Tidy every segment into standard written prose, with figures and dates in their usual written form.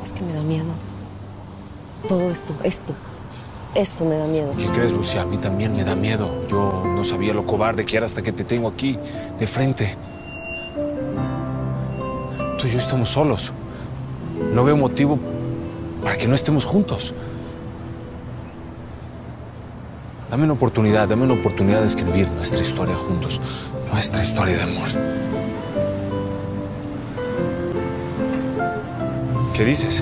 Es que me da miedo. Todo esto me da miedo. ¿Qué crees, Lucia? A mí también me da miedo. Yo no sabía lo cobarde que era hasta que te tengo aquí, de frente. Tú y yo estamos solos. No veo motivo para que no estemos juntos. Dame una oportunidad de escribir nuestra historia juntos. Nuestra historia de amor. ¿Qué dices?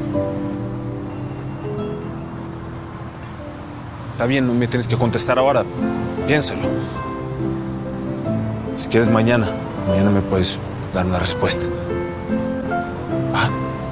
Está bien, no me tienes que contestar ahora. Piénsalo. Si quieres mañana me puedes dar una respuesta. ¿Ah?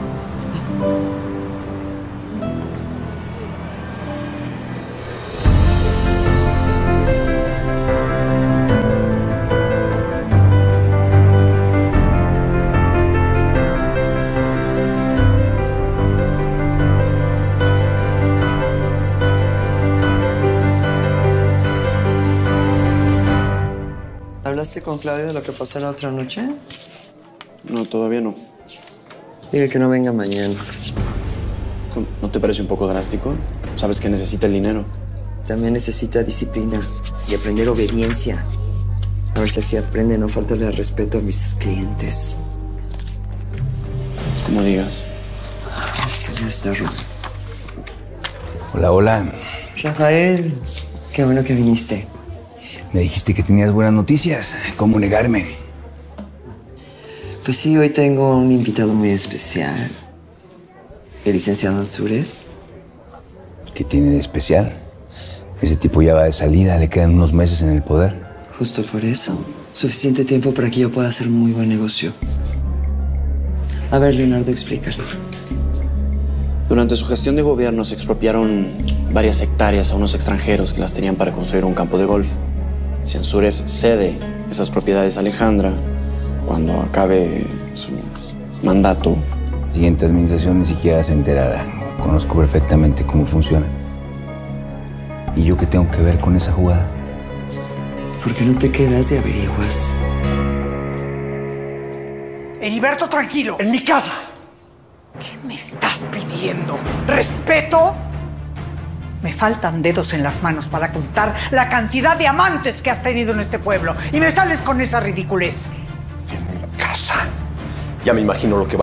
¿Hablaste con Claudia de lo que pasó la otra noche? No, todavía no. Dile que no venga mañana. ¿No te parece un poco drástico? Sabes que necesita el dinero. También necesita disciplina y aprender obediencia. A ver si así aprende a no faltarle al respeto a mis clientes. Como digas. Esto ya está roto. Hola, hola. Rafael, qué bueno que viniste. Me dijiste que tenías buenas noticias. ¿Cómo negarme? Pues sí, hoy tengo un invitado muy especial. El licenciado Ansúrez. ¿Qué tiene de especial? Ese tipo ya va de salida, le quedan unos meses en el poder. Justo por eso. Suficiente tiempo para que yo pueda hacer un muy buen negocio. A ver, Leonardo, explícale. Durante su gestión de gobierno se expropiaron varias hectáreas a unos extranjeros que las tenían para construir un campo de golf. Si Ansúrez cede esas propiedades a Alejandra, cuando acabe su mandato... La siguiente administración ni siquiera se enterará. Conozco perfectamente cómo funciona. ¿Y yo qué tengo que ver con esa jugada? ¿Por qué no te quedas y averiguas? Heriberto, tranquilo. En mi casa. ¿Qué me estás pidiendo? ¿Respeto? Me faltan dedos en las manos para contar la cantidad de amantes que has tenido en este pueblo. Y me sales con esa ridiculez. En mi casa. Ya me imagino lo que va